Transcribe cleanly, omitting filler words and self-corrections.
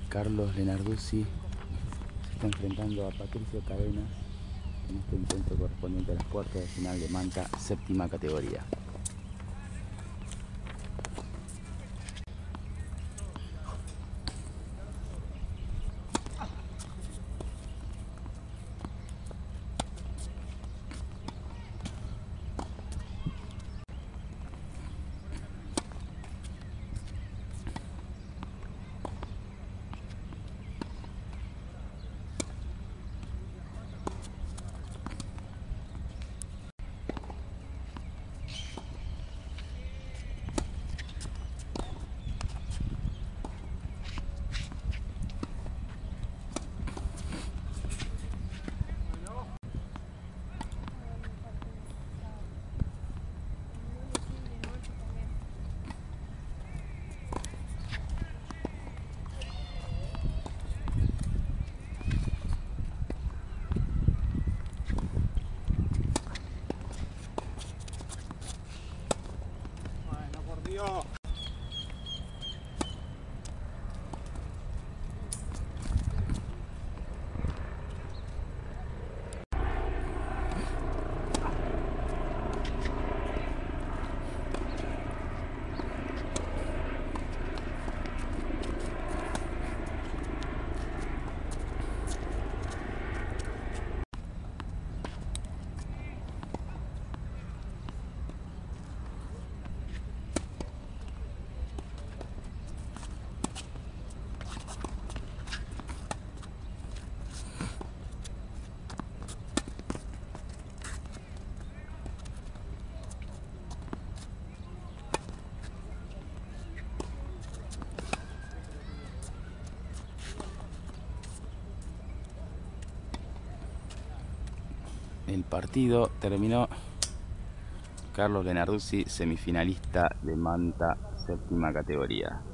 Carlos Lenarduzzi se está enfrentando a Patricio Cadenas en este encuentro correspondiente a las cuartas de final de Manta, séptima categoría. El partido terminó. Carlos Lenarduzzi, semifinalista de Manta, séptima categoría.